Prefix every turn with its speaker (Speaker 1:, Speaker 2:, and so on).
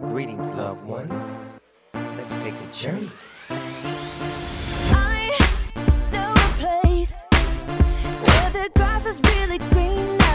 Speaker 1: Greetings, loved ones. Let's take a journey.
Speaker 2: I know a place where the grass is really green.